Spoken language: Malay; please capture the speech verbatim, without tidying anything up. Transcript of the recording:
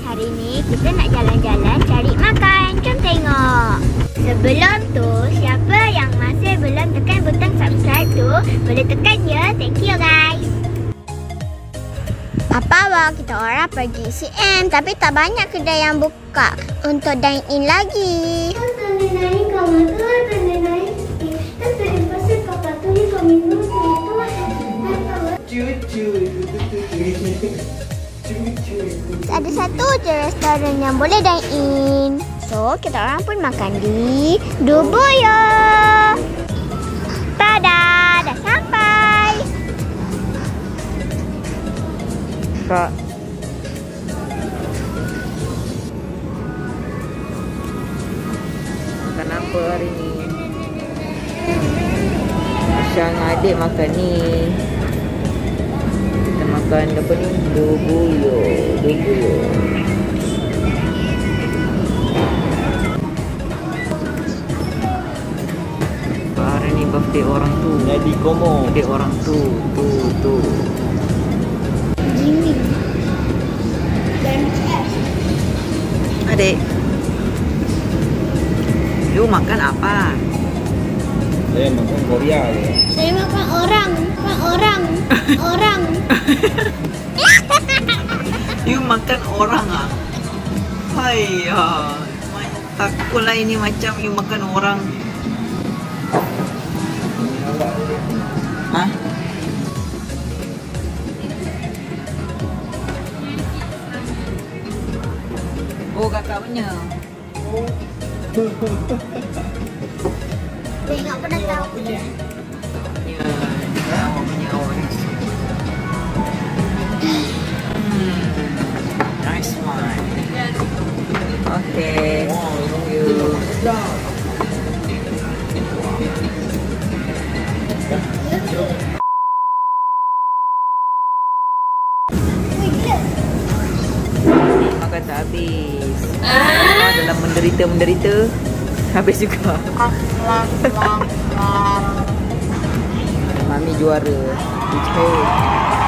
Hari ni kita nak jalan-jalan cari makan. Jom tengok. Sebelum tu, siapa yang masih belum tekan butang subscribe tu, boleh tekan ya. Thank you guys. Apa bawa kita orang pergi C M, tapi tak banyak kedai yang buka untuk dine in lagi. Ada satu je restoran yang boleh dine in. So, kita orang pun makan di Dubuyo. Tada, dah sampai. Kak. Makan apa hari ni? Aisyah dengan adik makan ni. Kita makan apa ni? Dubuyo. Dubuyo. Hari ni birthday orang tu. Jadi komo. Birthday orang tu. Tu, tu. Jimmy. Dan S. Adik, you makan apa? Saya makan Korea je. Saya makan orang. Makan orang. Orang. You makan orang ah? Hai, ah. Takut lah ini macam you makan orang. Hah? Oh, kakak punya. Tengok pernah tahu. Ya, awak punya awak. Hmm, nice one. Okay, thank you. Makan tak habis. Ah, dalam menderita-menderita habis juga. Mami juara. Which